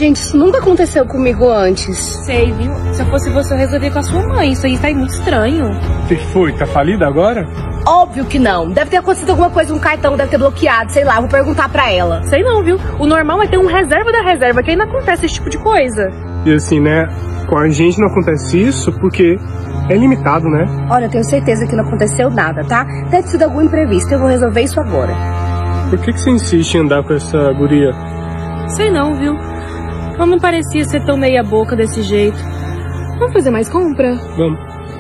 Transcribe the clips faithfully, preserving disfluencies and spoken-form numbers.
Gente, isso nunca aconteceu comigo antes. Sei, viu? Se eu fosse você, eu resolvia com a sua mãe. Isso aí tá muito estranho. O que foi? Tá falida agora? Óbvio que não. Deve ter acontecido alguma coisa, um cartão deve ter bloqueado, sei lá, eu vou perguntar pra ela. Sei não, viu? O normal é ter um reserva da reserva, que aí não acontece esse tipo de coisa. E assim, né? Com a gente não acontece isso porque é limitado, né? Olha, eu tenho certeza que não aconteceu nada, tá? Deve ter sido algum imprevisto, eu vou resolver isso agora. Por que que você insiste em andar com essa guria? Sei não, viu? Ela não parecia ser tão meia boca desse jeito. Vamos fazer mais compra? Vamos.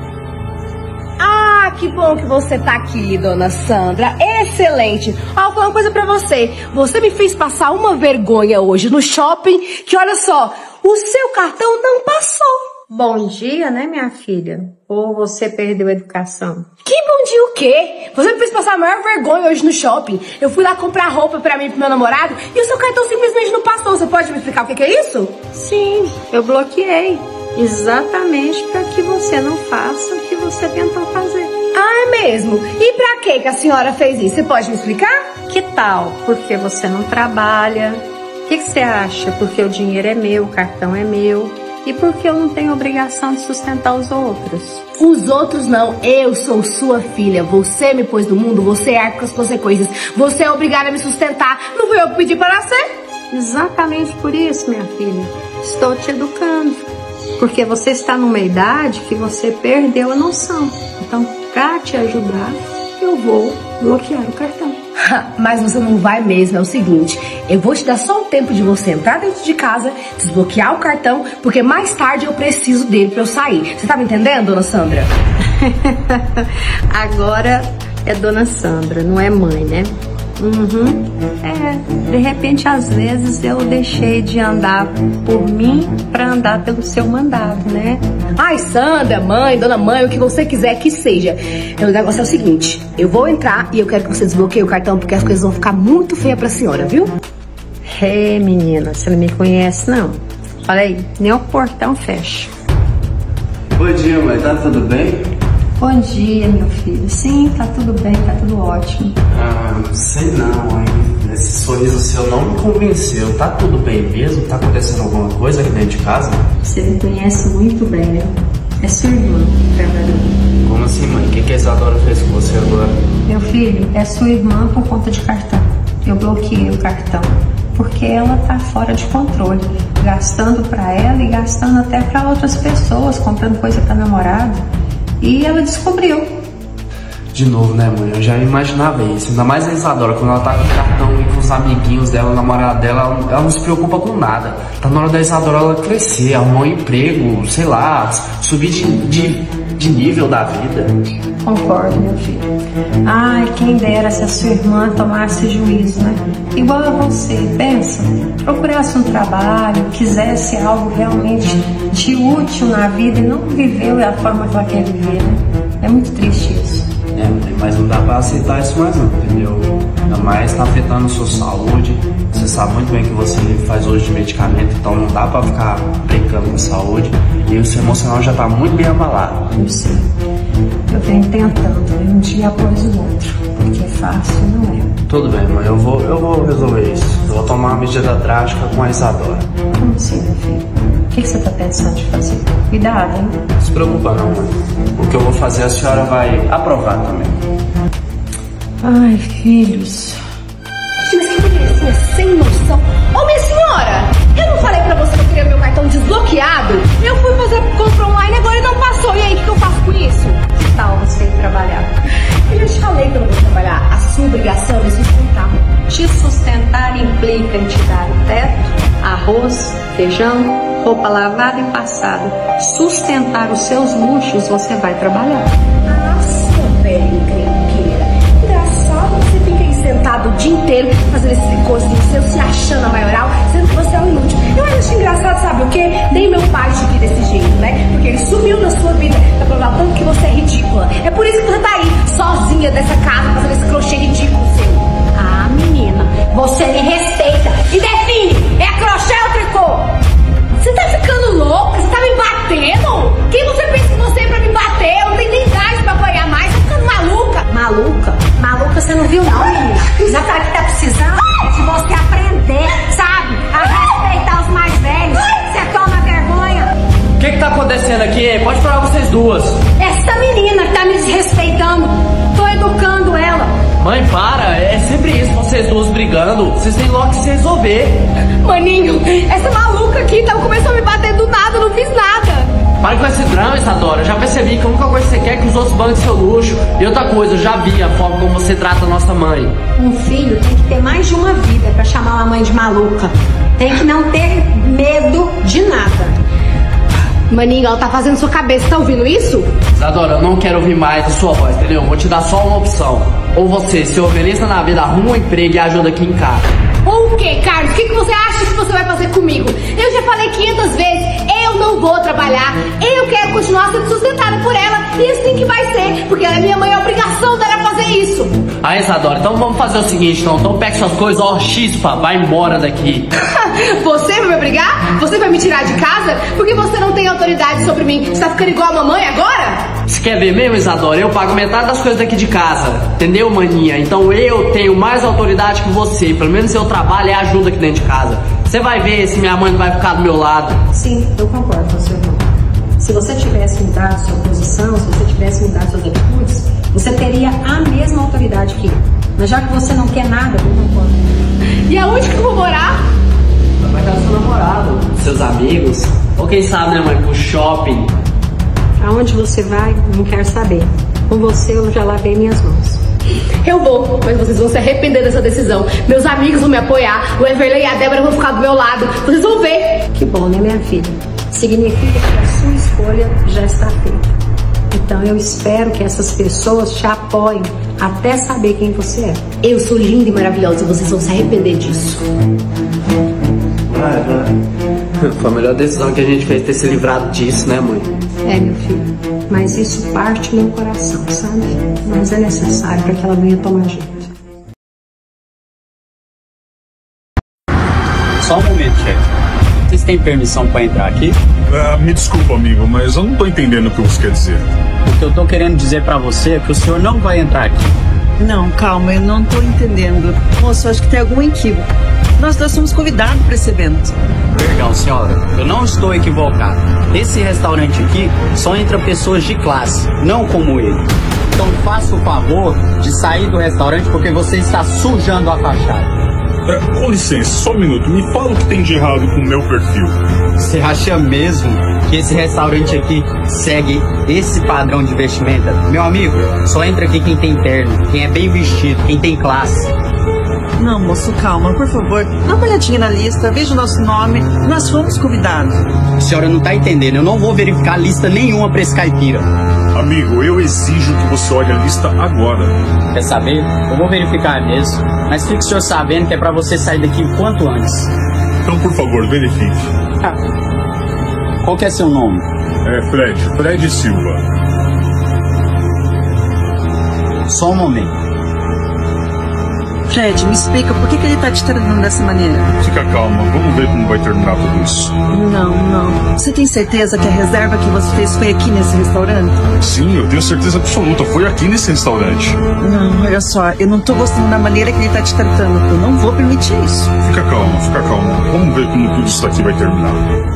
Ah, que bom que você tá aqui, dona Sandra. Excelente. Ó, vou falar uma coisa pra você. Você me fez passar uma vergonha hoje no shopping, que olha só, o seu cartão não passou. Bom dia, né, minha filha? Ou você perdeu a educação? Que bom dia o quê? Você me fez passar a maior vergonha hoje no shopping. Eu fui lá comprar roupa pra mim e pro meu namorado e o seu cartão simplesmente não passou. Você pode me explicar o que que é isso? Sim, eu bloqueei. Exatamente para que você não faça o que você tentou fazer. Ah, é mesmo? E pra que que a senhora fez isso? Você pode me explicar? Que tal? Porque você não trabalha. O que que você acha? Porque o dinheiro é meu, o cartão é meu. E porque eu não tenho obrigação de sustentar os outros. Os outros não, eu sou sua filha. Você me pôs no mundo, você arca com as consequências. Você é obrigada a me sustentar. Não fui eu que pedi para nascer? Exatamente por isso, minha filha. Estou te educando. Porque você está numa idade que você perdeu a noção. Então, para te ajudar, eu vou bloquear o cartão. Mas você não vai mesmo, é o seguinte, eu vou te dar só um tempo de você entrar dentro de casa, desbloquear o cartão, porque mais tarde eu preciso dele pra eu sair. Você tá me entendendo, dona Sandra? Agora é dona Sandra, não é mãe, né? Uhum. É, de repente, às vezes, eu deixei de andar por mim pra andar pelo seu mandado, né? Ai, Sandra, mãe, dona mãe, o que você quiser que seja. O negócio é o seguinte, eu vou entrar e eu quero que você desbloqueie o cartão, porque as coisas vão ficar muito feias pra senhora, viu? É, menina, você não me conhece, não? Olha aí, nem o portão fecha. Bom dia, mãe, tá tudo bem? Bom dia, meu filho. Sim, tá tudo bem, tá tudo ótimo. Ah, não sei não, hein? Esse sorriso seu não me convenceu. Tá tudo bem mesmo? Tá acontecendo alguma coisa aqui dentro de casa? Você me conhece muito bem, né? É sua irmã que trabalhou. Como assim, mãe? O que que a Isadora fez com você agora? Meu filho, é sua irmã por conta de cartão. Eu bloqueei o cartão porque ela tá fora de controle, gastando pra ela e gastando até pra outras pessoas, comprando coisa pra namorado. E ela descobriu. De novo, né, mãe? Eu já imaginava isso. Ainda mais a Isadora, quando ela tá com o cartão e com os amiguinhos dela, o namorado dela, ela, ela não se preocupa com nada. Tá na hora da Isadora ela crescer, arrumar um emprego, sei lá, subir de, de, de nível da vida. Concordo, meu filho. Ai, quem dera se a sua irmã tomasse juízo, né? Igual a você, pensa, procurasse um trabalho, quisesse algo realmente de útil na vida e não viveu da forma que ela quer viver, né? É muito triste isso. É, mas não dá pra aceitar isso mais não, entendeu? Ainda mais tá afetando a sua saúde. Você sabe muito bem que você faz uso de medicamento, então não dá pra ficar brincando com a saúde. E o seu emocional já tá muito bem abalado. Eu sei. Eu venho tentando, né? Um dia após o outro. Porque fácil não é. Tudo bem, mãe, eu vou, eu vou resolver isso. Eu vou tomar uma medida drástica com a Isadora. Como assim, meu filho? O que, que você tá pensando de fazer? Cuidado, hein? Não se preocupa não, mãe. O que eu vou fazer a senhora vai aprovar também. Ai, filhos. Mas que mulherzinha sem noção. Ô, minha senhora, eu não falei pra você que eu queria meu cartão desbloqueado? Eu fui fazer compra online agora e não passou. E aí, o que, que eu faço com isso? Que tal você ir trabalhar? Eu já te falei que eu não vou trabalhar. A sua obrigação é me sustentar. Te sustentar implica em te dar o teto, arroz, feijão, roupa lavada e passada. Sustentar os seus luxos, você vai trabalhar. Nossa, velho encrenqueira. Engraçado, você fica aí sentado o dia inteiro fazendo esse tricôzinho seu, se achando a maioral, sendo que você é um inútil. Eu acho engraçado, sabe o quê? Nem meu pai te vê desse jeito, né? Porque ele sumiu na sua vida pra provar tanto que você é ridícula. É por isso que você tá aí, sozinha dessa casa, fazendo esse crochê ridículo seu. Ah, menina, você me respeita e define, é crochê ou tricô? Você tá ficando louca? Você tá me batendo? Quem você pensa que você é pra me bater? Eu não tenho nem idade pra apanhar mais, tá ficando maluca. Maluca? Maluca você não viu não, menina. Já sabe que tá precisando é de você aprender, sabe? A respeitar os mais velhos. acontecendo aqui, hein? Pode falar vocês duas. Essa menina que tá me desrespeitando, tô educando ela. Mãe, para, é sempre isso, vocês duas brigando. Vocês têm logo que se resolver. Maninho, essa maluca aqui tá, começou a me bater do nada, eu não fiz nada. Para com esse drama, Isadora. Eu já percebi que a única coisa que você quer é que os outros banquem seu luxo. E outra coisa, eu já vi a forma como você trata a nossa mãe. Um filho tem que ter mais de uma vida pra chamar uma mãe de maluca. Tem que não ter medo de nada. Maninho, ela tá fazendo sua cabeça, tá ouvindo isso? Isadora, eu não quero ouvir mais a sua voz, entendeu? Vou te dar só uma opção. Ou você se organiza na vida, arruma um emprego e ajuda aqui em casa. Ou o quê, Carlos? O que, que você acha que você vai fazer comigo? Eu já falei quinhentas vezes, eu não vou trabalhar. Eu quero continuar sendo sustentada por ela. E assim que vai ser, porque ela é minha mãe, é obrigação dela fazer isso. Ah, Isadora, então vamos fazer o seguinte, então. Então pega suas coisas, ó, chispa, vai embora daqui. Você vai me obrigar? Você vai me tirar de casa? Porque você não tem autoridade sobre mim. Você tá ficando igual a mamãe agora? Você quer ver mesmo, Isadora? Eu pago metade das coisas daqui de casa. Entendeu, maninha? Então eu tenho mais autoridade que você. Pelo menos eu trabalho e ajuda aqui dentro de casa. Você vai ver se minha mãe não vai ficar do meu lado. Sim, eu concordo com o seu irmão. Se você tivesse mudado sua posição, se você tivesse mudado suas atitudes, você teria a mesma autoridade que eu. Mas já que você não quer nada, eu concordo. E aonde que eu vou morar? Vai dar seu namorado, seus amigos. Ou quem sabe, né, mãe, pro shopping. Aonde você vai, não quero saber. Com você eu já lavei minhas mãos. Eu vou, mas vocês vão se arrepender dessa decisão. Meus amigos vão me apoiar, o Everley e a Débora vão ficar do meu lado. Vocês vão ver. Que bom, né, minha filha? Significa que a sua escolha já está feita. Então eu espero que essas pessoas te apoiem até saber quem você é. Eu sou linda e maravilhosa e vocês vão se arrepender disso. Foi a melhor decisão que a gente fez ter se livrado disso, né, mãe? É, meu filho. Mas isso parte meu coração, sabe? Mas é necessário para que ela venha tomar jeito. Só um momento, chefe. Vocês têm permissão para entrar aqui? Ah, me desculpa, amigo, mas eu não tô entendendo o que você quer dizer. O que eu tô querendo dizer para você é que o senhor não vai entrar aqui. Não, calma, eu não tô entendendo. Moço, acho que tem algum equívoco. Nós dois somos convidados para esse evento. Perdão, senhora, eu não estou equivocado. Esse restaurante aqui só entra pessoas de classe, não como ele. Então faça o favor de sair do restaurante porque você está sujando a fachada. É, com licença, só um minuto. Me fala o que tem de errado com o meu perfil. Você acha mesmo que esse restaurante aqui segue esse padrão de vestimenta? Meu amigo, só entra aqui quem tem terno, quem é bem vestido, quem tem classe. Não, moço, calma, por favor. Dá uma olhadinha na lista, veja o nosso nome. Nós fomos convidados. A senhora não tá entendendo, eu não vou verificar lista nenhuma pra esse caipira. Amigo, eu exijo que você olhe a lista agora. Quer saber? Eu vou verificar mesmo. Mas fique o senhor sabendo que é pra você sair daqui o quanto antes. Então, por favor, verifique. Ah. Qual que é seu nome? É Fred, Fred Silva. Só um momento. Fred, me explica por que, que ele tá te tratando dessa maneira? Fica calma, vamos ver como vai terminar tudo isso. Não, não. Você tem certeza que a reserva que você fez foi aqui nesse restaurante? Sim, eu tenho certeza absoluta, foi aqui nesse restaurante. Não, olha só, eu não tô gostando da maneira que ele tá te tratando. Eu não vou permitir isso. Fica calma, fica calma. Vamos ver como tudo isso aqui vai terminar.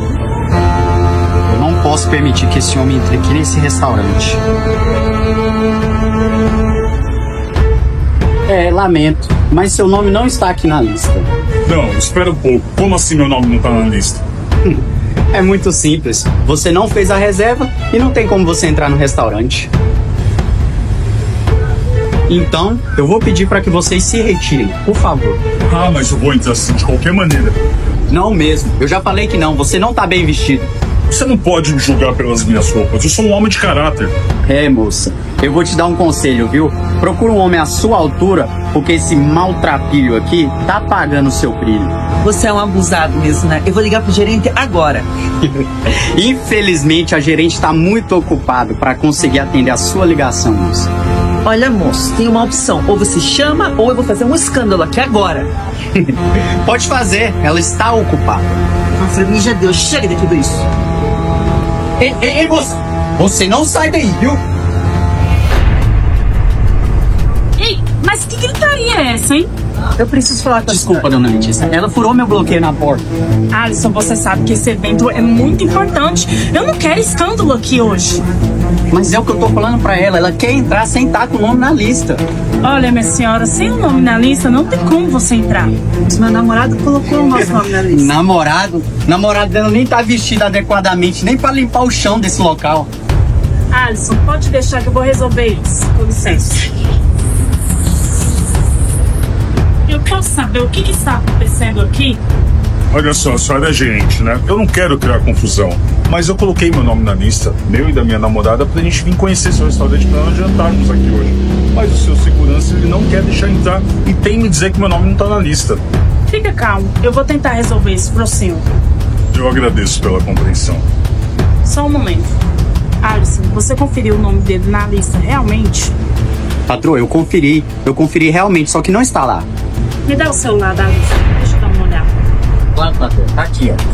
Eu não posso permitir que esse homem entre aqui nesse restaurante. É, lamento, mas seu nome não está aqui na lista. Não, espera um pouco. Como assim meu nome não está na lista? É muito simples. Você não fez a reserva e não tem como você entrar no restaurante. Então, eu vou pedir para que vocês se retirem, por favor. Ah, mas eu vou entrar assim de qualquer maneira. Não mesmo. Eu já falei que não. Você não tá bem vestido. Você não pode me julgar pelas minhas roupas. Eu sou um homem de caráter. É, moça. Eu vou te dar um conselho, viu? Procura um homem à sua altura, porque esse maltrapilho aqui tá apagando o seu brilho. Você é um abusado mesmo, né? Eu vou ligar pro gerente agora. Infelizmente, a gerente tá muito ocupada para conseguir atender a sua ligação, moça. Olha, moço, tem uma opção. Ou você chama, ou eu vou fazer um escândalo aqui agora. Pode fazer, ela está ocupada. Nossa, pra mim já deu. Chega de tudo isso. Ei, ei, ei, moça! Você não sai daí, viu? Ei, Mas que gritaria é essa, hein? Eu preciso falar com a Desculpa, dona Letícia. Ela furou meu bloqueio na porta. Alisson, você sabe que esse evento é muito importante. Eu não quero escândalo aqui hoje. Mas é o que eu tô falando pra ela. Ela quer entrar sem estar com o nome na lista. Olha, minha senhora, sem o nome na lista, não tem como você entrar. Mas meu namorado colocou o nosso nome na lista. Namorado? Namorado dela nem tá vestido adequadamente, nem pra limpar o chão desse local. Alisson, pode deixar que eu vou resolver isso. Com licença. Eu quero saber o que, que está acontecendo aqui. Olha só, a senhora é gerente, né? Eu não quero criar confusão, mas eu coloquei meu nome na lista, meu e da minha namorada, pra gente vir conhecer seu restaurante pra nós jantarmos aqui hoje. Mas o seu segurança, ele não quer deixar entrar e tem me dizer que meu nome não tá na lista. Fica calmo, eu vou tentar resolver isso pro senhor. Eu agradeço pela compreensão. Só um momento. Alisson, você conferiu o nome dele na lista realmente? Patroa, eu conferi. Eu conferi realmente, só que não está lá. Me dá o celular da lista, deixa eu dar uma olhada. Claro, patroa. Tá aqui, ó.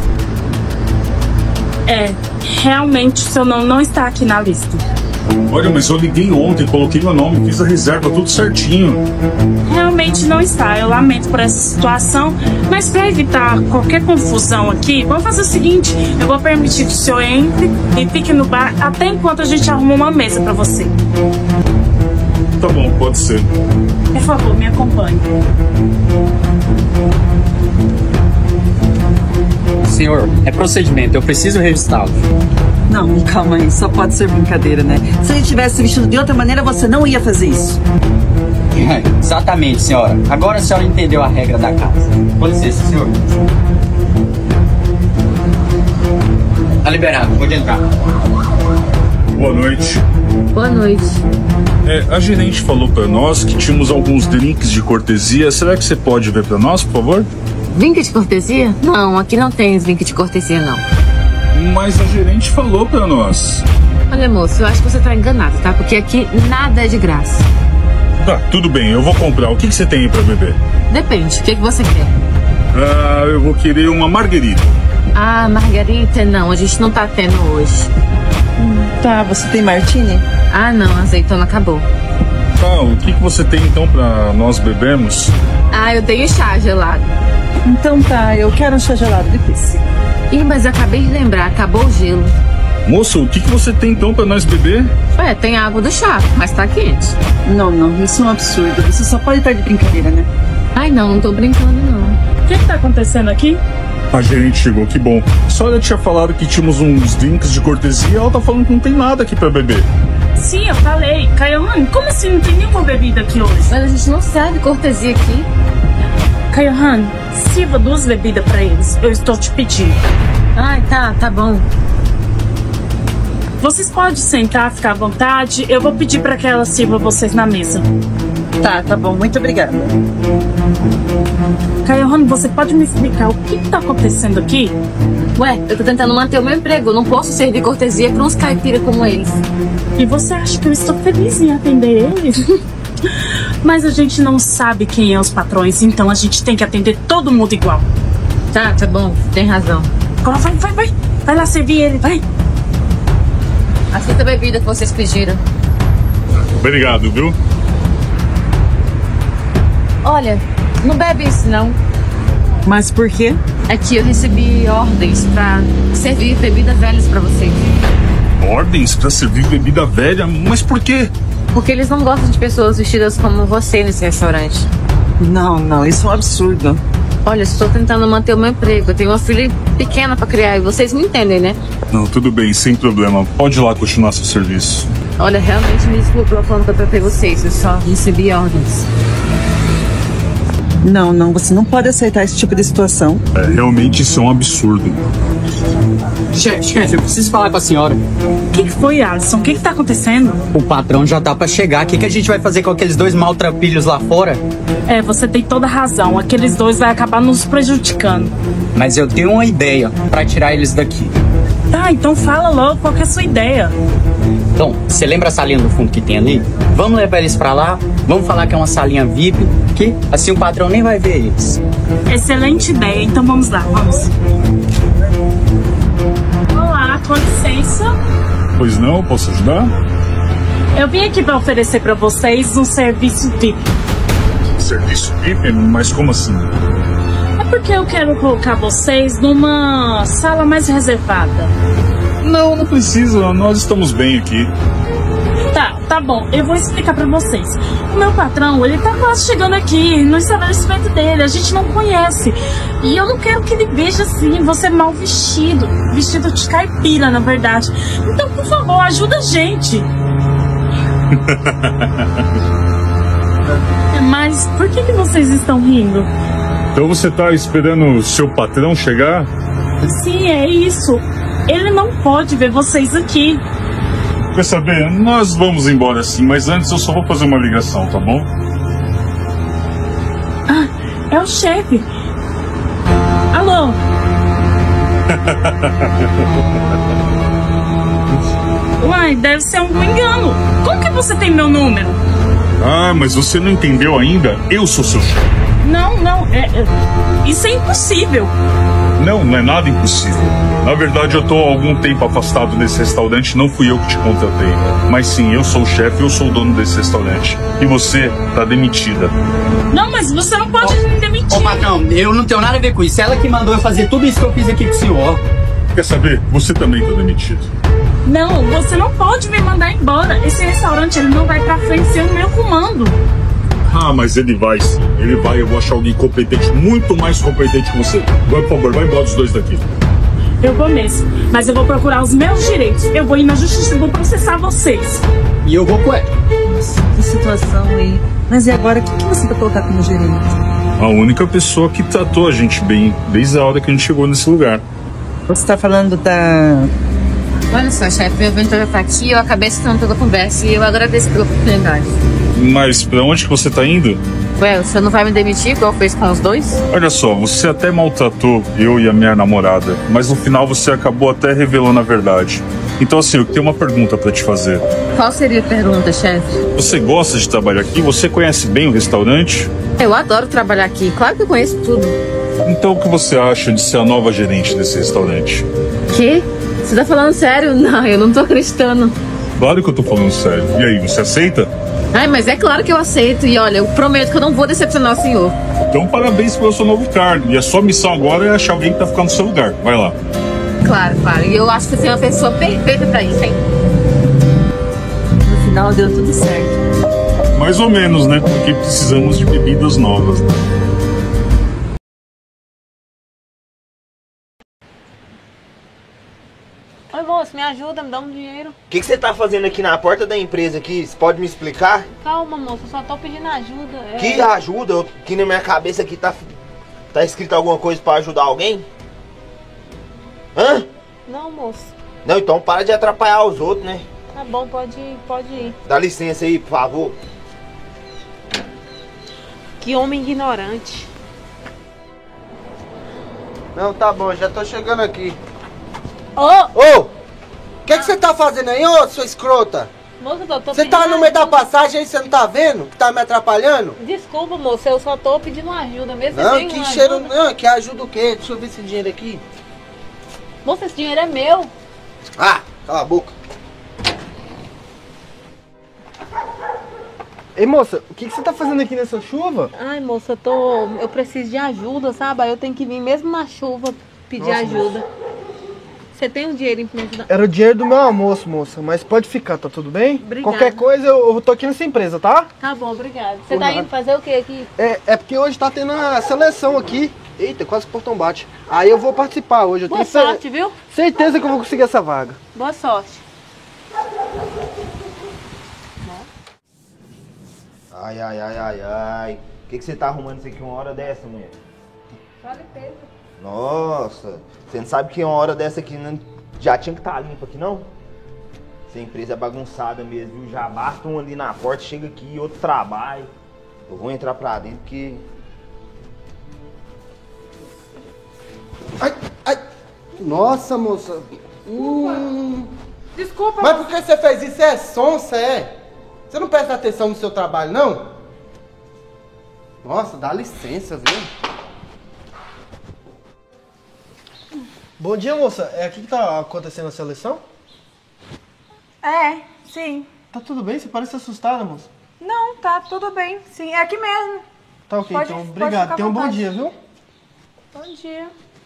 É, realmente o seu nome não está aqui na lista. Olha, mas eu liguei ontem, coloquei meu nome, fiz a reserva, tudo certinho. Realmente não está, eu lamento por essa situação, mas para evitar qualquer confusão aqui, vamos fazer o seguinte, eu vou permitir que o senhor entre e fique no bar até enquanto a gente arruma uma mesa para você. Tá bom, pode ser. Por favor, me acompanhe. Senhor, é procedimento, eu preciso registrá-lo. Não, calma aí, só pode ser brincadeira, né? Se ele tivesse vestido de outra maneira, você não ia fazer isso. É, exatamente, senhora. Agora a senhora entendeu a regra da casa. Com licença, senhor. Tá liberado, pode entrar. Boa noite. Boa noite. É, a gerente falou pra nós que tínhamos alguns drinks de cortesia. Será que você pode ver pra nós, por favor? Drink de cortesia? Não, aqui não tem drink de cortesia, não. Mas a gerente falou pra nós. Olha, moço, eu acho que você tá enganado, tá? Porque aqui nada é de graça. Tá, tudo bem, eu vou comprar. O que, que você tem aí pra beber? Depende, o que, que você quer? Ah, eu vou querer uma marguerita. Ah, margarita, não, a gente não tá tendo hoje. Tá, você tem martini? Ah, não, a azeitona acabou. Tá, o que, que você tem então pra nós bebermos? Ah, eu tenho chá gelado. Então tá, eu quero um chá gelado de pizza. Ih, mas eu acabei de lembrar, acabou o gelo. Moço, o que, que você tem então pra nós beber? Ué, tem água do chá, mas tá quente. Não, não, isso é um absurdo. Você só pode estar de brincadeira, né? Ai, não, não tô brincando, não. O que que tá acontecendo aqui? A gerente chegou, que bom. Só ela tinha falado que tínhamos uns drinks de cortesia e ela tá falando que não tem nada aqui pra beber. Sim, eu falei. Kayohan, como assim não tem nenhuma bebida aqui hoje? Mas a gente não serve cortesia aqui. Kayohan, sirva duas bebidas pra eles. Eu estou te pedindo. Ai, tá, tá bom. Vocês podem sentar, ficar à vontade. Eu vou pedir pra que ela sirva vocês na mesa. Tá, tá bom, muito obrigada. Kayohan, você pode me explicar o que que tá acontecendo aqui? Ué, eu tô tentando manter o meu emprego. Eu não posso servir cortesia pra uns caipiras como eles. E você acha que eu estou feliz em atender eles? Mas a gente não sabe quem é os patrões, então a gente tem que atender todo mundo igual. Tá, tá bom, tem razão. Agora vai, vai, vai. Vai lá servir ele, vai. Aceita a bebida que vocês pediram. Obrigado, viu? Olha, não bebe isso não. Mas por quê? É que eu recebi ordens pra servir bebidas velhas pra vocês. Ordens pra servir bebida velha? Mas por quê? Porque eles não gostam de pessoas vestidas como você nesse restaurante. Não, não, isso é um absurdo. Olha, estou tentando manter o meu emprego. Eu tenho uma filha pequena pra criar e vocês me entendem, né? Não, tudo bem, sem problema. Pode ir lá continuar seu serviço. Olha, realmente me desculpe pela forma que eu tratei vocês. Eu só recebi ordens. Não, não, você não pode aceitar esse tipo de situação. É, realmente isso é um absurdo. Chefe, chefe, eu preciso falar com a senhora. O que, que foi, Alisson? O que que tá acontecendo? O patrão já tá pra chegar. O que, que a gente vai fazer com aqueles dois maltrapilhos lá fora? É, você tem toda a razão. Aqueles dois vai acabar nos prejudicando. Mas eu tenho uma ideia pra tirar eles daqui. Tá, então fala logo qual que é a sua ideia. Então, você lembra a salinha do fundo que tem ali? Vamos levar eles pra lá, vamos falar que é uma salinha V I P, que assim o patrão nem vai ver eles. Excelente ideia, então vamos lá, vamos. Olá, com licença. Pois não, posso ajudar? Eu vim aqui para oferecer para vocês um serviço V I P. Serviço V I P? Mas como assim? É porque eu quero colocar vocês numa sala mais reservada. Não, não precisa. Nós estamos bem aqui. Tá, tá bom. Eu vou explicar pra vocês. O meu patrão, ele tá quase chegando aqui no estabelecimento dele. A gente não conhece. E eu não quero que ele veja assim, você mal vestido. Vestido de caipira, na verdade. Então, por favor, ajuda a gente. Mas por que que vocês estão rindo? Então você tá esperando o seu patrão chegar? Sim, é isso. Ele não pode ver vocês aqui. Quer saber? Nós vamos embora sim, mas antes eu só vou fazer uma ligação, tá bom? Ah, é o chefe. Alô? Uai, deve ser um engano. Como que você tem meu número? Ah, mas você não entendeu ainda? Eu sou seu chefe. Não, não, é, é, isso é impossível. Não, não é nada impossível. Na verdade, eu tô há algum tempo afastado desse restaurante, não fui eu que te contratei. Mas sim, eu sou o chefe, eu sou o dono desse restaurante. E você tá demitida. Não, mas você não pode me demitir. Ô, patrão, eu não tenho nada a ver com isso. Ela que mandou eu fazer tudo isso que eu fiz aqui com o senhor. Quer saber? Você também tá demitido. Não, você não pode me mandar embora. Esse restaurante, ele não vai pra frente sem o meu comando. Ah, mas ele vai sim. Ele vai, eu vou achar alguém competente, muito mais competente que você. Vai, por favor, vai embora os dois daqui. Eu vou mesmo, mas eu vou procurar os meus direitos. Eu vou ir na justiça e vou processar vocês. E eu vou com ela. Nossa, que situação aí. Mas e agora, o que, que você vai colocar como gerente? A única pessoa que tratou a gente bem desde a hora que a gente chegou nesse lugar. Você tá falando da... Olha só, chefe, eu vim estar aqui e eu acabei citando pela conversa e eu agradeço pela oportunidade. Mas pra onde que você tá indo? Ué, você não vai me demitir igual fez com os dois? Olha só, você até maltratou eu e a minha namorada, mas no final você acabou até revelando a verdade. Então assim, eu tenho uma pergunta pra te fazer. Qual seria a pergunta, chefe? Você gosta de trabalhar aqui? Você conhece bem o restaurante? Eu adoro trabalhar aqui, claro que eu conheço tudo. Então o que você acha de ser a nova gerente desse restaurante? Que? Você tá falando sério? Não, eu não tô acreditando. Claro que eu tô falando sério. E aí, você aceita? Ai, mas é claro que eu aceito. E olha, eu prometo que eu não vou decepcionar o senhor. Então parabéns pelo seu novo cargo. E a sua missão agora é achar alguém que tá ficando no seu lugar. Vai lá. Claro, claro. E eu acho que você é uma pessoa perfeita pra isso, hein? No final deu tudo certo. Mais ou menos, né? Porque precisamos de bebidas novas, né? Oi, moço, me ajuda, me dá um dinheiro. O que, que você tá fazendo aqui na porta da empresa aqui? Você pode me explicar? Calma, moço, eu só tô pedindo ajuda. É... Que ajuda? Eu, aqui na minha cabeça aqui tá, tá escrito alguma coisa pra ajudar alguém? Hã? Não, moço. Não, então para de atrapalhar os outros, né? Tá bom, pode ir, pode ir. Dá licença aí, por favor. Que homem ignorante. Não, tá bom, já tô chegando aqui. Ô! Ô! O que que você tá fazendo aí, ô, sua escrota? Moço, eu tô Você tá no meio da passagem aí, você não tá vendo? Que tá me atrapalhando? Desculpa, moço, eu só tô pedindo ajuda mesmo. Não, que cheiro... Não, que ajuda o quê? Deixa eu ver esse dinheiro aqui. Moço, esse dinheiro é meu. Ah, cala a boca. Ei, moça, o que que você tá fazendo aqui nessa chuva? Ai, moça, eu tô... Eu preciso de ajuda, sabe? Aí eu tenho que vir mesmo na chuva pedir Nossa, ajuda. moça. Você tem um dinheirinho pra me ajudar? Era o dinheiro do meu almoço, moça, mas pode ficar, tá tudo bem? Obrigada. Qualquer coisa eu, eu tô aqui nessa empresa, tá? Tá bom, obrigado. Você Por tá nada. indo fazer o que aqui? É, é porque hoje tá tendo a seleção aqui. Eita, quase que o portão bate. Aí eu vou participar hoje. Eu Boa tenho sorte, viu? certeza que eu vou conseguir essa vaga. Boa sorte. Ai, ai, ai, ai, ai. O que, que você tá arrumando isso aqui uma hora dessa, mulher? Vale Pedro. Nossa, você não sabe que uma hora dessa aqui não, já tinha que estar tá limpa aqui, não? Essa empresa é bagunçada mesmo, viu? Já basta um ali na porta, chega aqui, outro trabalho. Eu vou entrar pra dentro porque... Ai, ai. Nossa, moça. Hum. Desculpa. Mas por que você fez isso? É sonsa, é? Você não presta atenção no seu trabalho, não? Nossa, dá licença, viu? Bom dia, moça. É aqui que tá acontecendo a seleção? É, sim. Tá tudo bem? Você parece assustada, moça. Não, tá tudo bem. Sim, é aqui mesmo. Tá ok, Pode- então. pode Obrigado. ficar à Tenha um bom vontade. dia, viu? Bom dia.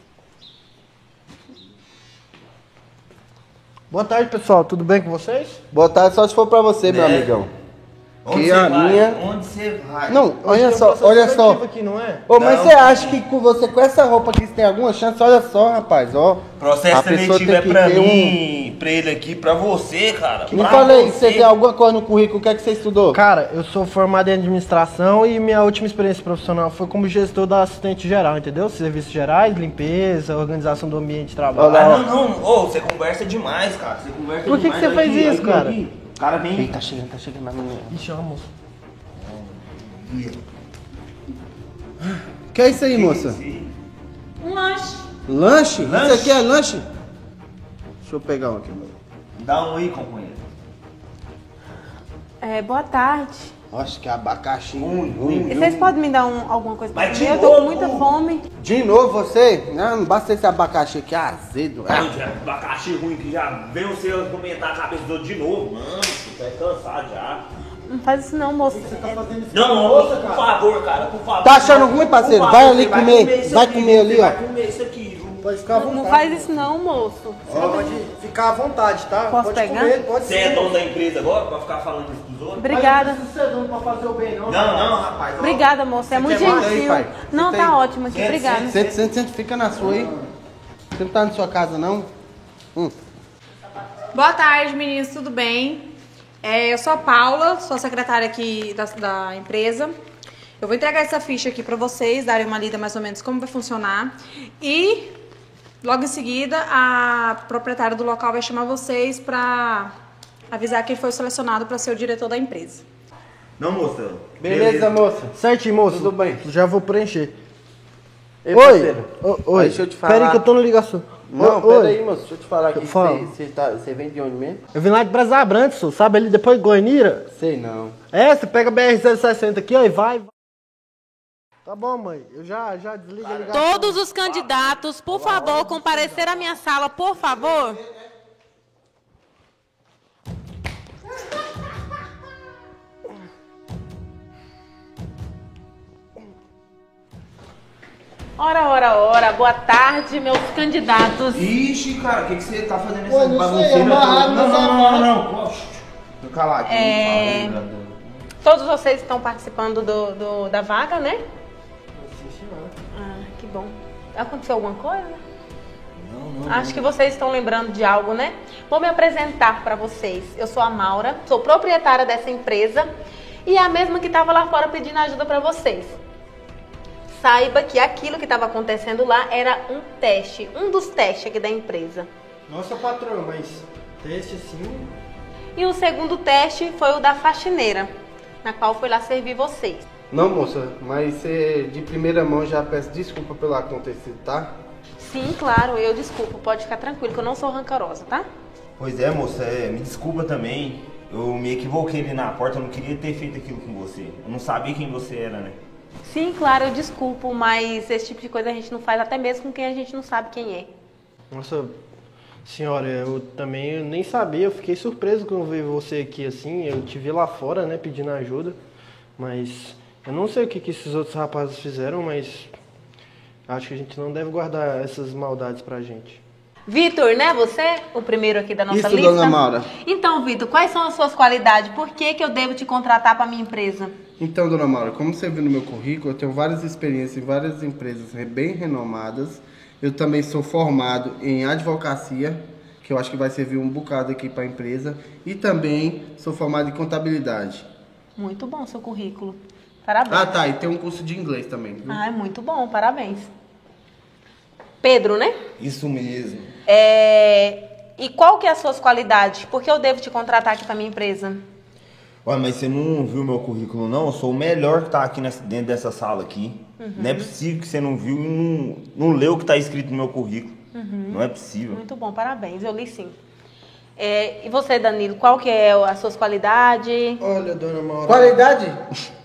Boa tarde, pessoal. Tudo bem com vocês? Boa tarde, só se for pra você, meu Né? amigão. Onde Que você a vai? minha... Onde você vai? Não, olha Acho que só, eu posso olha ser só. seletivo aqui, não é? Ô, mas Não. você acha que com você, com essa roupa aqui, você tem alguma chance? Olha só, rapaz, ó. Processo A pessoa seletivo tem é que pra ter mim, pra ele aqui, pra você, cara. Não pra falei, você. você tem alguma coisa no currículo, o que é que você estudou? Cara, eu sou formado em administração e minha última experiência profissional foi como gestor da assistente geral, entendeu? Serviços gerais, limpeza, organização do ambiente de trabalho. Ah, não, não. Ô, você conversa demais, cara. Você conversa Por que demais. que você fez Aqui, isso, aqui, cara? aqui. O cara vem... Ih, tá chegando, tá chegando na menina. Ixi, ó, moço. Que é isso aí, moça? Um lanche. Lanche? Lanche? Isso aqui é lanche? Deixa eu pegar um aqui. Dá um aí, companheiro. É, boa tarde. Nossa, que abacaxi ruim, E ruim. vocês podem me dar um- alguma coisa pra Mas de comer? Eu tô com novo? muita fome. De novo você? Não, não basta esse abacaxi aqui, azedo. Ai, Ah. já, abacaxi ruim que já veio você comentar a cabeça do outro de novo. Mano, você tá cansado já. Não faz isso não, moço. Não, moça, por favor, cara, por favor. Tá achando ruim, parceiro? Por Vai favor, ali você comer, isso vai aqui, comer ali, você ó. Vai comer isso aqui, viu? Pode ficar à Não, vontade. não faz isso não, moço. Você pode ficar à vontade, tá? Posso pode pegar? comer, pode Você ser. é dono da empresa agora pra ficar falando isso dos outros? Obrigada. Mas não precisa ser dono pra fazer o bem, não. Não, não, rapaz. ó. Obrigada, moça. É muito quer mais aí, gentil. pai? Não, Você tá tem- ótimo aqui. Sente, Obrigada. Sente, sente, sente, fica na sua aí. Você não tá na sua casa, não? Hum. Boa tarde, meninos, tudo bem? É, eu sou a Paula, sou a secretária aqui da, da empresa. Eu vou entregar essa ficha aqui pra vocês, darem uma lida mais ou menos como vai funcionar. E logo em seguida, a proprietária do local vai chamar vocês pra avisar quem foi selecionado pra ser o diretor da empresa. Não, moça. Beleza, moça. Certinho, moço. Tudo bem. Já vou preencher. Ei, Oi. parceiro. Ô, Oi. Deixa eu te falar. Pera aí que eu tô na ligação. Não, Ô, pera oi. aí, moço. Deixa eu te falar aqui. Fala. Você, você, tá, você vem de onde mesmo? Eu vim lá de Brasabrantes, só, sabe ali depois de Goianira? Sei não. É, você pega a B R zero sessenta aqui, ó, e vai. Tá bom, mãe. Eu já, já desligo a ligação. Todos os candidatos, por favor, comparecer à minha sala, por favor. Ora, ora, ora, boa tarde, meus candidatos. Ixi, cara, o que, que você tá fazendo Pô, essa não sei, bagunceira? amarrado Não, nessa não, não, não, não, não. Deixa eu calar aqui. É. não fala, Todos vocês estão participando do, do- da vaga, né? Sim, senhora. Ah, que bom. Aconteceu alguma coisa? Não, não. Acho que vocês estão lembrando de algo, né? Vou me apresentar para vocês. Eu sou a Maura, sou proprietária dessa empresa e é a mesma que estava lá fora pedindo ajuda para vocês. Saiba que aquilo que estava acontecendo lá era um teste, um dos testes aqui da empresa. Nossa, patrão, mas teste assim... E o segundo teste foi o da faxineira, na qual foi lá servir vocês. Não, moça, mas você de primeira mão já peço desculpa pelo acontecido, tá? Sim, claro, eu desculpo, pode ficar tranquilo que eu não sou rancorosa, tá? Pois é, moça, é, me desculpa também. Eu me equivoquei ali na porta, eu não queria ter feito aquilo com você. Eu não sabia quem você era, né? Sim, claro, eu desculpo, mas esse tipo de coisa a gente não faz até mesmo com quem a gente não sabe quem é. Nossa, senhora, eu também eu nem sabia, eu fiquei surpreso quando vi você aqui assim, eu te vi lá fora, né, pedindo ajuda, mas eu não sei o que, que esses outros rapazes fizeram, mas acho que a gente não deve guardar essas maldades pra gente. Vitor, né, você? O primeiro aqui da nossa Isso, lista? dona Maura. Então, Vitor, quais são as suas qualidades? Por que que eu devo te contratar para minha empresa? Então, dona Maura, como você viu no meu currículo, eu tenho várias experiências em várias empresas bem renomadas. Eu também sou formado em advocacia, que eu acho que vai servir um bocado aqui para a empresa. E também sou formado em contabilidade. Muito bom seu currículo. Parabéns. Ah, tá, e tem um curso de inglês também, viu? Ah, é muito bom, parabéns. Pedro, né? Isso mesmo. É... E qual que é as suas qualidades? Por que eu devo te contratar aqui para minha empresa? Ué, mas você não viu meu currículo, não? Eu sou o melhor que tá aqui nessa, dentro dessa sala aqui. Uhum. Não é possível que você não viu e não, não leu o que tá escrito no meu currículo. Uhum. Não é possível. Muito bom, parabéns, eu li sim. É, e você, Danilo, qual que é as suas qualidades? Olha, dona Maura... Qualidade?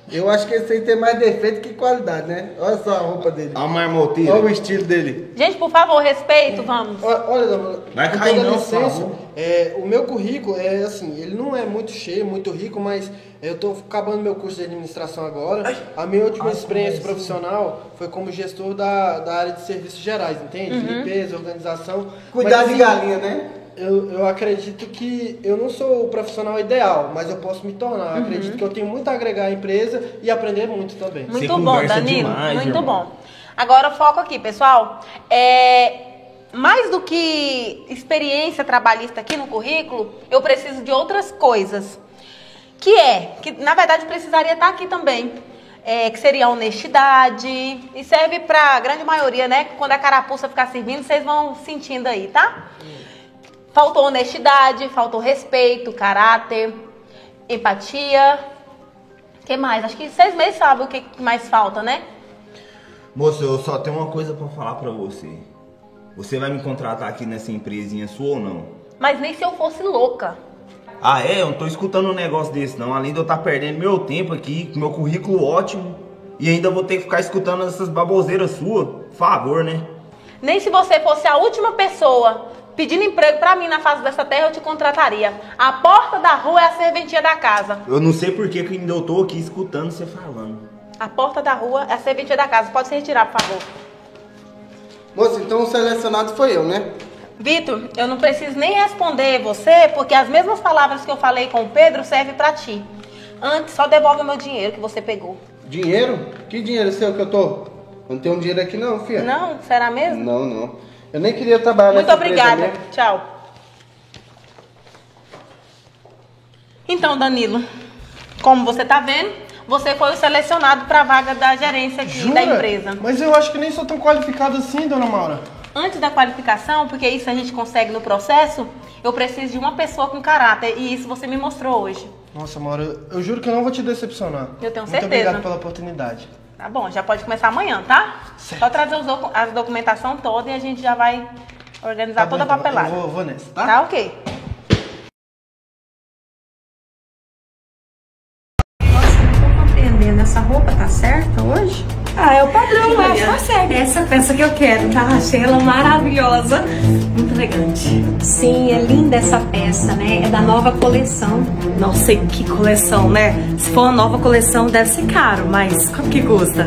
Eu acho que esse aí tem mais defeito que qualidade, né? Olha só a roupa dele. A marmoteira. Olha o estilo dele. Gente, por favor, respeito, vamos. Olha, olha dona, vai com cair toda não, licença, por favor. é, o meu currículo é assim, ele não é muito cheio, muito rico, mas eu tô acabando meu curso de administração agora. A minha última Ai, experiência ai, profissional foi como gestor da, da área de serviços gerais, entende? Uhum. Limpeza, organização. Cuidar Mas, de assim, galinha, né? Eu, eu acredito que eu não sou o profissional ideal, mas eu posso me tornar. Eu Uhum. acredito que eu tenho muito a agregar à empresa e aprender muito também. Muito bom, Danilo. Demais, muito irmão. bom. Agora foco aqui, pessoal. É, mais do que experiência trabalhista aqui no currículo, eu preciso de outras coisas. Que é, que na verdade precisaria estar aqui também. É, que seria a honestidade. E serve pra grande maioria, né? Quando a carapuça ficar servindo, vocês vão sentindo aí, tá? Faltou honestidade, faltou respeito, caráter, empatia. O que mais? Acho que vocês mesmos sabem o que mais falta, né? Moço, eu só tenho uma coisa pra falar pra você. Você vai me contratar aqui nessa empresinha sua ou não? Mas nem se eu fosse louca. Ah, é? Eu não tô escutando um negócio desse, não. Além de eu estar perdendo meu tempo aqui, com meu currículo ótimo, e ainda vou ter que ficar escutando essas baboseiras suas. Por favor, né? Nem se você fosse a última pessoa pedindo emprego pra mim na face dessa terra, eu te contrataria. A porta da rua é a serventia da casa. Eu não sei por que que ainda eu tô aqui escutando você falando. A porta da rua é a serventia da casa. Pode se retirar, por favor. Moça, então o selecionado foi eu, né? Vitor, eu não preciso nem responder você, porque as mesmas palavras que eu falei com o Pedro servem pra ti. Antes, só devolve o meu dinheiro que você pegou. Dinheiro? Que dinheiro seu que eu tô? Eu não tenho um dinheiro aqui não, filha. Não? Será mesmo? Não, não. Eu nem queria trabalhar Muito nessa obrigada. empresa mesmo. Tchau. Então, Danilo, como você tá vendo, você foi o selecionado para a vaga da gerência aqui Jura? da empresa. Mas eu acho que nem sou tão qualificado assim, dona Maura. Antes da qualificação, porque isso a gente consegue no processo, eu preciso de uma pessoa com caráter e isso você me mostrou hoje. Nossa, Maura, eu, eu juro que eu não vou te decepcionar. Eu tenho Muito certeza. obrigado pela oportunidade. Tá bom, já pode começar amanhã, tá? Certo. Só trazer os docu a documentação toda e a gente já vai organizar Tá toda bom, a papelada. Eu vou, vou nessa, tá? Tá ok. Compreendendo, essa roupa tá certa hoje? Ah, é o padrão, mas tá certo. Essa peça que eu quero, tá? Achei ela maravilhosa, muito elegante. Sim, é linda essa peça, né? É da nova coleção. Não sei que coleção, né? Se for uma nova coleção deve ser caro, mas quanto que custa?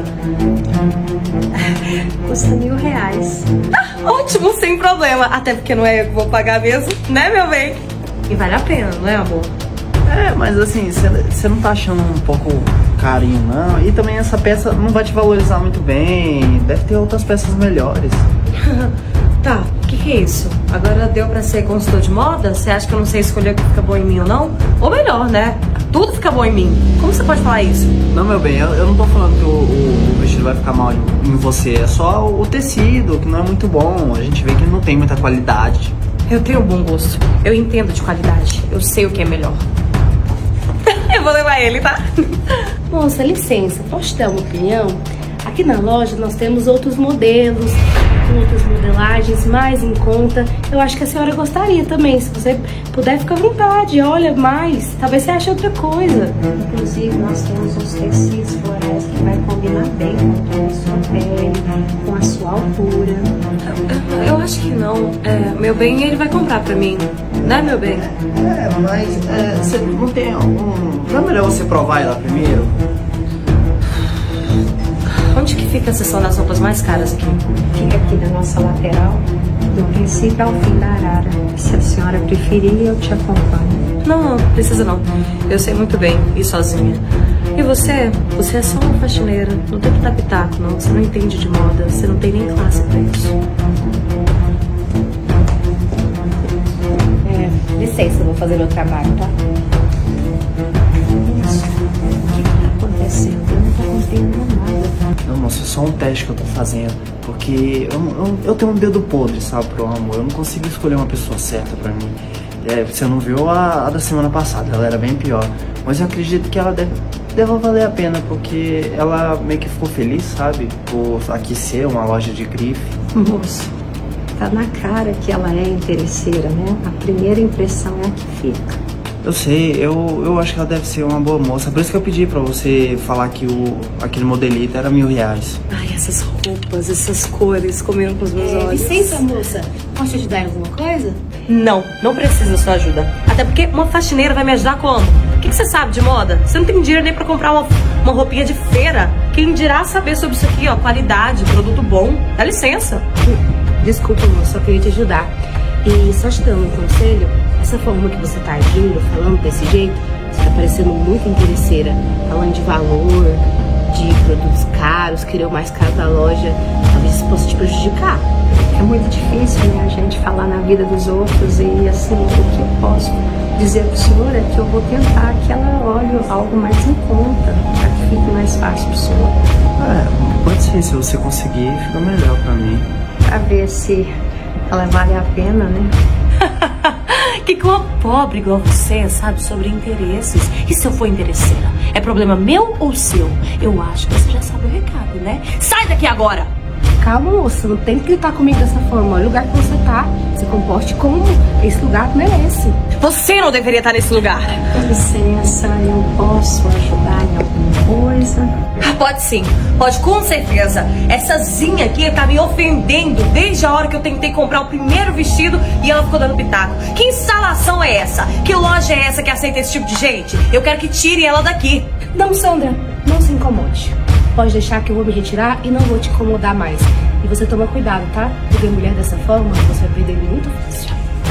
Custa mil reais. Ah, ótimo, sem problema. Até porque não é eu que vou pagar mesmo, né, meu bem? E vale a pena, não é, amor? É, mas assim, você não tá achando um pouco carinho, não? E também essa peça não vai te valorizar muito bem. Deve ter outras peças melhores. Tá, o que que é isso? Agora deu pra ser consultor de moda? Você acha que eu não sei escolher o que fica bom em mim ou não? Ou melhor, né? Tudo fica bom em mim. Como você pode falar isso? Não, meu bem, eu, eu não tô falando que o, o, o vestido vai ficar mal em, em você. É só o tecido, que não é muito bom. A gente vê que ele não tem muita qualidade. Eu tenho bom gosto. Eu entendo de qualidade. Eu sei o que é melhor. Eu vou levar ele, tá? Moça, licença, posso te dar uma opinião? Aqui na loja nós temos outros modelos, com outras modelagens mais em conta. Eu acho que a senhora gostaria também, se você puder ficar à vontade, olha mais, talvez você ache outra coisa. Inclusive nós temos uns tecidos florais que vai combinar bem com a sua pele, com a sua altura. Eu, eu acho que não. É, meu bem, ele vai comprar pra mim, né, meu bem? É, mas é, você não tem um... Não é melhor você provar ela primeiro? Onde que fica a seção das roupas mais caras aqui? Fica aqui na nossa lateral, do princípio ao fim da arara. Se a senhora preferir, eu te acompanho. Não, não precisa não. Eu sei muito bem ir sozinha. E você? Você é só uma faxineira. Não tem que dar pitaco, não. Você não entende de moda. Você não tem nem classe pra isso. É, licença, eu vou fazer meu trabalho, tá? Isso. O que tá acontecendo? Eu não tô compreendendo nada. Não, moça, é só um teste que eu tô fazendo. Porque eu, eu, eu tenho um dedo podre, sabe, pro amor. Eu não consigo escolher uma pessoa certa pra mim. É, você não viu a, a da semana passada, ela era bem pior. Mas eu acredito que ela deve, deve valer a pena, porque ela meio que ficou feliz, sabe? Por aqui ser uma loja de grife. Moço, tá na cara que ela é interesseira, né? A primeira impressão é a que fica. Eu sei, eu, eu acho que ela deve ser uma boa moça. Por isso que eu pedi pra você falar que o, aquele modelito era mil reais. Ai, essas roupas, essas cores combinam com os meus É, olhos. licença, moça. Posso te ajudar em alguma coisa? Não, não precisa da sua ajuda. Até porque uma faxineira vai me ajudar como? O que, que você sabe de moda? Você não tem dinheiro nem pra comprar uma, uma roupinha de feira. Quem dirá saber sobre isso aqui, ó, qualidade, produto bom. Dá licença. Desculpa, moça, só queria te ajudar. E só te dando um conselho, essa forma que você tá agindo, falando desse jeito, você tá parecendo muito interesseira. Falando de valor, de produtos caros, querer o mais caro da loja. Talvez isso possa te prejudicar. É muito difícil, né, a gente falar na vida dos outros e, assim, o que eu posso dizer pro senhor é que eu vou tentar que ela olhe algo mais em conta, para que fique mais fácil pro senhor. É, pode ser, se você conseguir, fica melhor pra mim. Pra ver se ela vale a pena, né? Que que uma pobre igual você sabe sobre interesses? E se eu for interesseira? É problema meu ou seu? Eu acho que você já sabe o recado, né? Sai daqui agora! Calma, moça, não tem que gritar comigo dessa forma. Olha o lugar que você tá. Se comporte como esse lugar merece. Você não deveria estar nesse lugar. Com licença, eu posso ajudar em alguma coisa? Pode sim, pode com certeza. Essa Zinha aqui tá me ofendendo desde a hora que eu tentei comprar o primeiro vestido e ela ficou dando pitaco. Que instalação é essa? Que loja é essa que aceita esse tipo de gente? Eu quero que tirem ela daqui. Não, Sandra, não se incomode. Pode deixar que eu vou me retirar e não vou te incomodar mais. E você toma cuidado, tá? Porque mulher dessa forma, você vai perder muito fácil.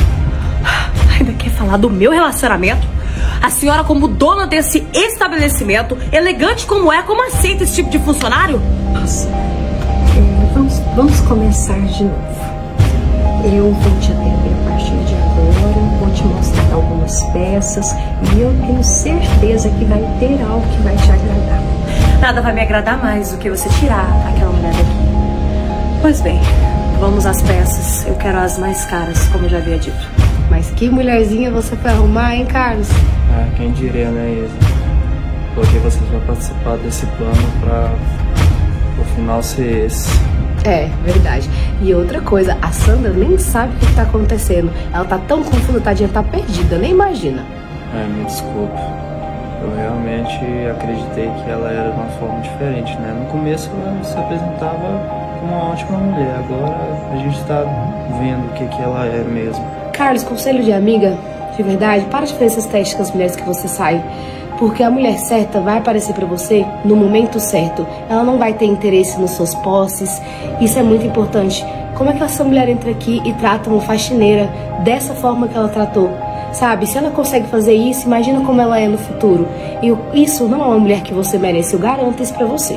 Ainda quer falar do meu relacionamento? A senhora, como dona desse estabelecimento, elegante como é, como aceita esse tipo de funcionário? Nossa, é, vamos, vamos começar de novo. Eu vou te atender a partir de agora, vou te mostrar algumas peças e eu tenho certeza que vai ter algo que vai te agradar. Nada vai me agradar mais do que você tirar aquela mulher daqui. Pois bem, vamos às peças. Eu quero as mais caras, como eu já havia dito. Mas que mulherzinha você foi arrumar, hein, Carlos? Ah, quem diria, né, Isa? Porque você vai participar desse plano pra o final ser esse. É, verdade. E outra coisa, a Sandra nem sabe o que tá acontecendo. Ela tá tão confusa, tadinha, tá perdida, nem imagina. É, me desculpe. Eu realmente acreditei que ela era de uma forma diferente, né? No começo ela se apresentava como uma ótima mulher, agora a gente tá vendo o que, que ela é mesmo. Carlos, conselho de amiga, de verdade, para de fazer esses testes com as mulheres que você sai. Porque a mulher certa vai aparecer pra você no momento certo. Ela não vai ter interesse nas suas posses. Isso é muito importante. Como é que essa mulher entra aqui e trata uma faxineira dessa forma que ela tratou? Sabe, se ela consegue fazer isso, imagina como ela é no futuro. E isso não é uma mulher que você merece, eu garanto isso pra você.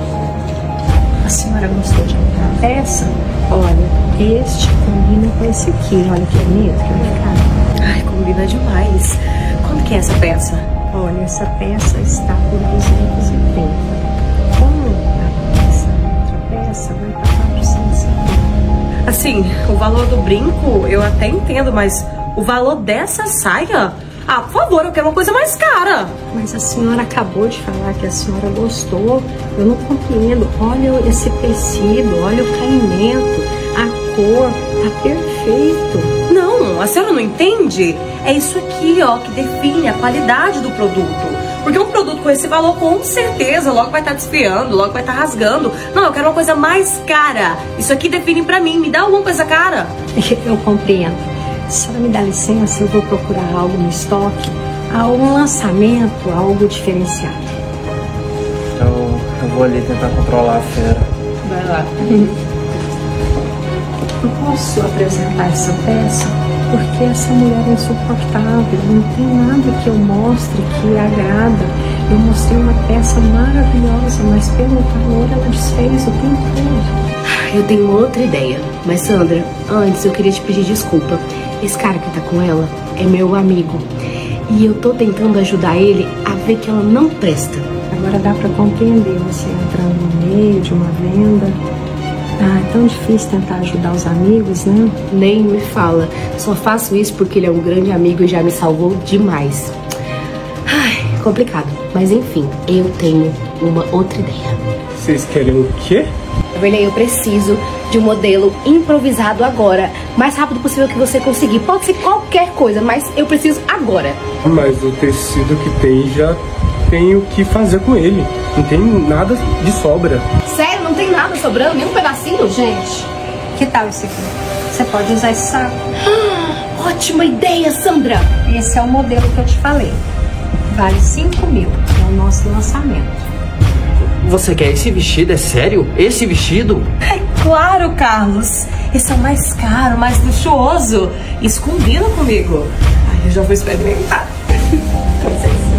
A senhora gostou de uma peça? Olha, este combina com esse aqui. Olha que bonito que vai ficar. Ai, combina demais. Quanto que é essa peça? Olha, essa peça está por duzentos e trinta. Como a peça, outra peça, vai para quatrocentos e cinquenta. Assim, o valor do brinco eu até entendo, mas o valor dessa saia? Ah, por favor, eu quero uma coisa mais cara. Mas a senhora acabou de falar que a senhora gostou. Eu não compreendo. Olha esse tecido, olha o caimento, a cor, tá perfeito. Não, a senhora não entende? É isso aqui, ó, que define a qualidade do produto. Porque um produto com esse valor, com certeza, logo vai estar desfiando, logo vai estar rasgando. Não, eu quero uma coisa mais cara. Isso aqui define pra mim, me dá alguma coisa cara. Eu compreendo. Se a senhora me dá licença, eu vou procurar algo no estoque, algum lançamento, algo diferenciado. Eu, eu vou ali tentar controlar a fera. Vai lá. Eu posso apresentar essa peça? Porque essa mulher é insuportável, não tem nada que eu mostre que agrada. Eu mostrei uma peça maravilhosa, mas pelo valor ela desfez o tempo todo. Eu tenho outra ideia. Mas Sandra, antes eu queria te pedir desculpa. Esse cara que tá com ela é meu amigo. E eu tô tentando ajudar ele a ver que ela não presta. Agora dá pra compreender você entrando no meio de uma venda. Ah, é tão difícil tentar ajudar os amigos, né? Nem me fala. Só faço isso porque ele é um grande amigo e já me salvou demais. Ai, complicado. Mas enfim, eu tenho uma outra ideia. Vocês querem o quê? Verley, eu preciso de um modelo improvisado agora. Mais rápido possível que você conseguir. Pode ser qualquer coisa, mas eu preciso agora. Mas o tecido que tem já tem o que fazer com ele. Não tem nada de sobra. Sério, não tem nada sobrando, nem um pedacinho, gente. Que tal esse aqui? Você pode usar esse saco. Ah, ótima ideia, Sandra. Esse é o modelo que eu te falei. Vale cinco mil. É o nosso lançamento. Você quer esse vestido? É sério? Esse vestido? É claro, Carlos. Esse é o mais caro, mais luxuoso. Isso combina comigo. Ai, eu já vou experimentar. Com licença.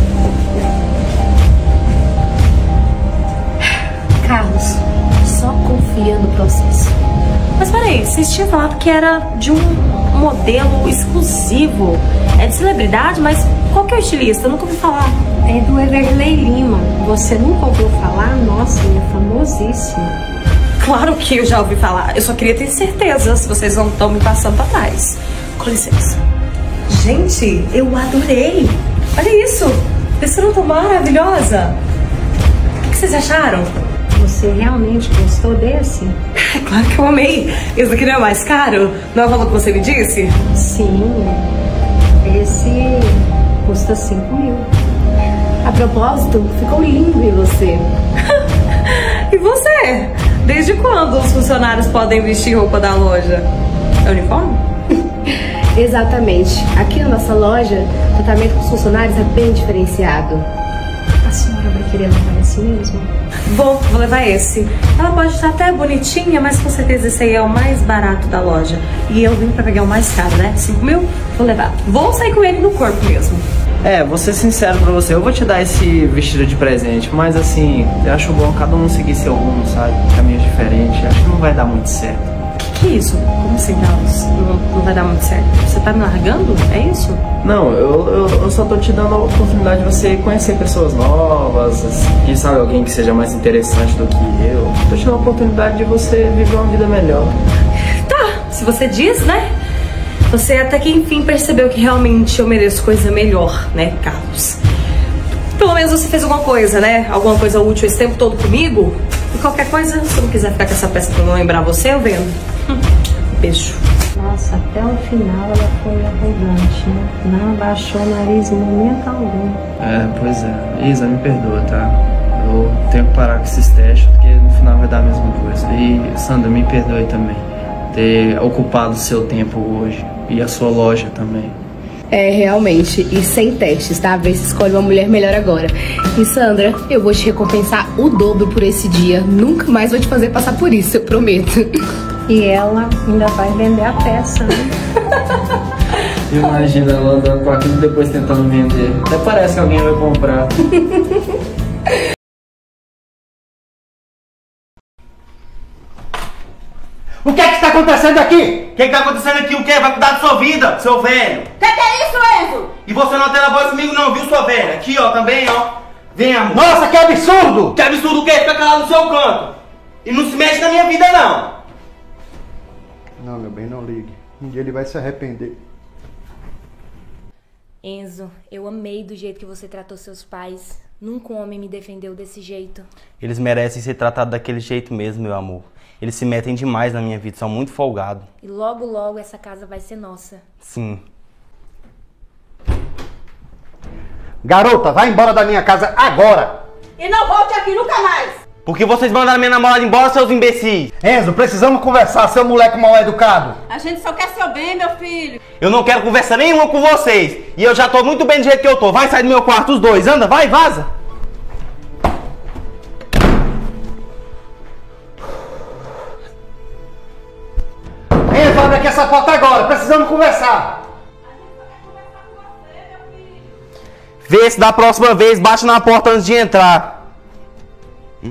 Carlos, só confia no processo. Mas peraí, vocês tinham falado que era de um modelo exclusivo. É de celebridade, mas qual que é o estilista? Eu nunca ouvi falar. É do Everley Lima. Você nunca ouviu falar? Nossa, ele é famosíssimo. Claro que eu já ouvi falar. Eu só queria ter certeza se vocês não estão me passando pra trás. Com licença. Gente, eu adorei. Olha isso. Essa não tá maravilhosa. O que vocês acharam? Você realmente gostou desse? É claro que eu amei. Esse aqui não é mais caro? Não é o valor que você me disse? Sim. Esse custa cinco mil. A propósito, ficou lindo em você. E você? Desde quando os funcionários podem vestir roupa da loja? É uniforme? Exatamente. Aqui na nossa loja, o tratamento com os funcionários é bem diferenciado. A senhora vai querer levar esse mesmo? Vou, vou levar esse. Ela pode estar até bonitinha, mas com certeza esse aí é o mais barato da loja. E eu vim pra pegar o mais caro, né? cinco mil? Vou levar. Vou sair com ele no corpo mesmo. É, vou ser sincero pra você, eu vou te dar esse vestido de presente, mas assim, eu acho bom cada um seguir seu rumo, sabe? Caminhos diferentes, acho que não vai dar muito certo. Que que é isso? Como assim, Carlos? Não, não vai dar muito certo? Você tá me largando? É isso? Não, eu, eu, eu só tô te dando a oportunidade de você conhecer pessoas novas, quem sabe alguém que seja mais interessante do que eu. Tô te dando a oportunidade de você viver uma vida melhor. Tá, se você diz, né? Você até que enfim percebeu que realmente eu mereço coisa melhor, né, Carlos? Pelo menos você fez alguma coisa, né? Alguma coisa útil esse tempo todo comigo. E qualquer coisa, se não quiser ficar com essa peça pra não lembrar você, eu vendo. Hum, beijo. Nossa, até o final ela foi arrogante, né? Não abaixou o nariz em momento algum. É, pois é. Isa, me perdoa, tá? Eu tenho que parar com esses testes, porque no final vai dar a mesma coisa. E, Sandra, me perdoe também. Ter ocupado o seu tempo hoje. E a sua loja também. É, realmente. E sem testes, tá? Vê se escolhe uma mulher melhor agora. E Sandra, eu vou te recompensar o dobro por esse dia. Nunca mais vou te fazer passar por isso, eu prometo. E ela ainda vai vender a peça, né? Imagina ela andando com aquilo e depois tentando vender. Até parece que alguém vai comprar. O que é que está acontecendo aqui? O que é que está acontecendo aqui? O quê? Vai cuidar da sua vida, seu velho. Que que é isso, Enzo? E você não tem a voz comigo não, viu, sua velha? Aqui, ó, também, ó. Vem, amor. Nossa, que absurdo! Que absurdo o quê? Fica calado no seu canto. E não se mexe na minha vida, não. Não, meu bem, não ligue. Um dia ele vai se arrepender. Enzo, eu amei do jeito que você tratou seus pais. Nunca um homem me defendeu desse jeito. Eles merecem ser tratados daquele jeito mesmo, meu amor. Eles se metem demais na minha vida, são muito folgados. E logo, logo essa casa vai ser nossa. Sim. Garota, vai embora da minha casa agora! E não volte aqui nunca mais! Porque vocês mandaram minha namorada embora, seus imbecis! Enzo, precisamos conversar, seu moleque mal educado! A gente só quer seu bem, meu filho! Eu não quero conversa nenhuma com vocês! E eu já tô muito bem do jeito que eu tô! Vai sair do meu quarto os dois! Anda, vai, vaza! Enzo, abre aqui essa porta agora, precisamos conversar! Vê se da próxima vez bate na porta antes de entrar. Hum?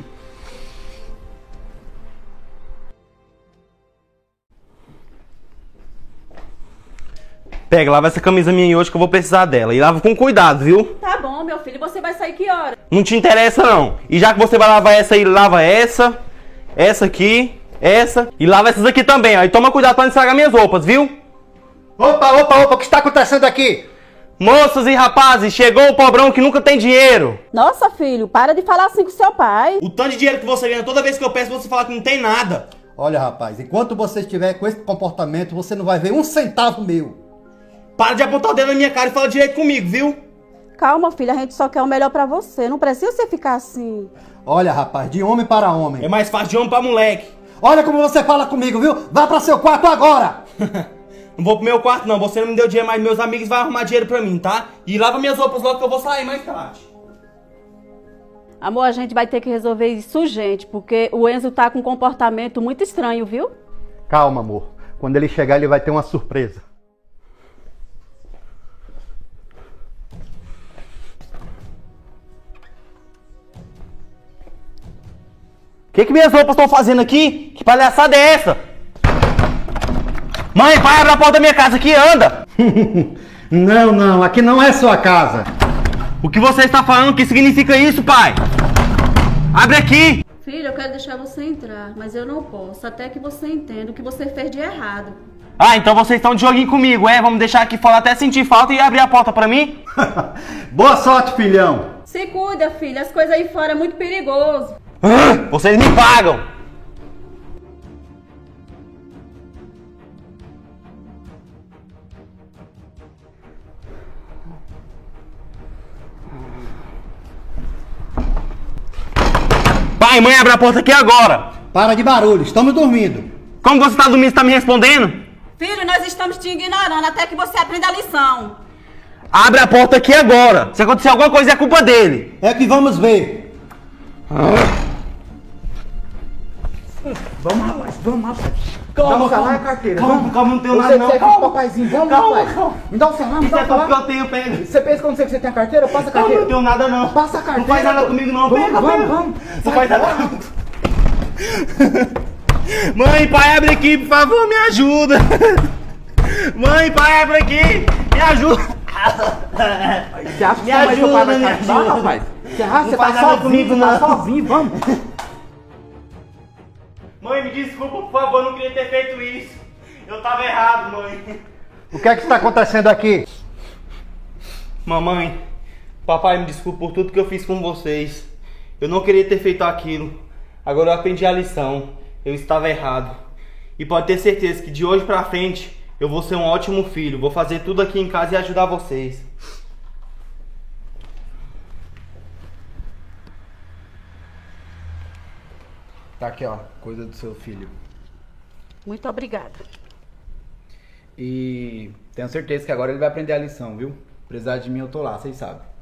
Pega, lava essa camisa minha hoje que eu vou precisar dela. E lava com cuidado, viu? Tá bom, meu filho. Você vai sair que hora? Não te interessa, não. E já que você vai lavar essa aí, lava essa, essa aqui, essa. E lava essas aqui também, ó. E toma cuidado pra não estragar minhas roupas, viu? Opa, opa, opa, o que está acontecendo aqui? Moças e rapazes, chegou o pobrão que nunca tem dinheiro. Nossa, filho, para de falar assim com seu pai. O tanto de dinheiro que você ganha toda vez que eu peço, você fala que não tem nada. Olha, rapaz, enquanto você estiver com esse comportamento, você não vai ver um centavo meu. Para de apontar o dedo na minha cara e fala direito comigo, viu? Calma, filha, a gente só quer o melhor pra você. Não precisa você ficar assim. Olha, rapaz, de homem para homem. É mais fácil de homem pra moleque. Olha como você fala comigo, viu? Vá pra seu quarto agora! Não vou pro meu quarto, não. Você não me deu dinheiro, mas meus amigos vão arrumar dinheiro pra mim, tá? E lava minhas roupas logo que eu vou sair mais tarde. Amor, a gente vai ter que resolver isso urgente, porque o Enzo tá com um comportamento muito estranho, viu? Calma, amor. Quando ele chegar, ele vai ter uma surpresa. O que, que minhas roupas estão fazendo aqui? Que palhaçada é essa? Mãe, pai, abre a porta da minha casa aqui, anda! Não, não, aqui não é sua casa. O que você está falando? O que significa isso, pai? Abre aqui! Filho, eu quero deixar você entrar, mas eu não posso, até que você entenda o que você fez de errado. Ah, então vocês estão de joguinho comigo, é? Vamos deixar aqui fora até sentir falta e abrir a porta pra mim? Boa sorte, filhão! Se cuida, filho, as coisas aí fora é muito perigoso. Vocês me pagam! Pai, mãe, abre a porta aqui agora! Para de barulho, estamos dormindo. Como você está dormindo e está me respondendo? Filho, nós estamos te ignorando até que você aprenda a lição. Abre a porta aqui agora! Se acontecer alguma coisa é culpa dele! É que vamos ver. Ah. Vamos, rapaz, vamos, rapaz. Calma, dá o celular calma. e a carteira. Calma, vamos. calma, não tenho eu nada sei não. Que você Calma. é filho, papaizinho, vamos, Calma, rapaz. calma. Me dá o celular, me Isso dá é o celular. tudo que eu tenho, pega. Você pensa que eu não sei que você tem a carteira? Passa a carteira. Calma, não tenho nada não. Passa a carteira. Não faz nada comigo não, vamos, pega, vamos, pega. vamos. Não Sai faz nada fora. não. Mãe, pai, abre aqui, por favor, me ajuda. Mãe, pai, abre aqui, me ajuda. Você acha que Me sua mãe e seu pai vai ajuda, me te ajudar, ajuda. rapaz? Você acha que Não você faz tá nada sozinho, comigo, você tá não. sozinho, vamos. Mãe, me desculpa, por favor, não queria ter feito isso. Eu tava errado, mãe. O que é que está acontecendo aqui? Mamãe, papai, me desculpa por tudo que eu fiz com vocês. Eu não queria ter feito aquilo. Agora eu aprendi a lição. Eu estava errado. E pode ter certeza que de hoje pra frente eu vou ser um ótimo filho. Vou fazer tudo aqui em casa e ajudar vocês. Tá aqui, ó, coisa do seu filho. Muito obrigada. E tenho certeza que agora ele vai aprender a lição, viu? Precisar de mim eu tô lá, vocês sabem.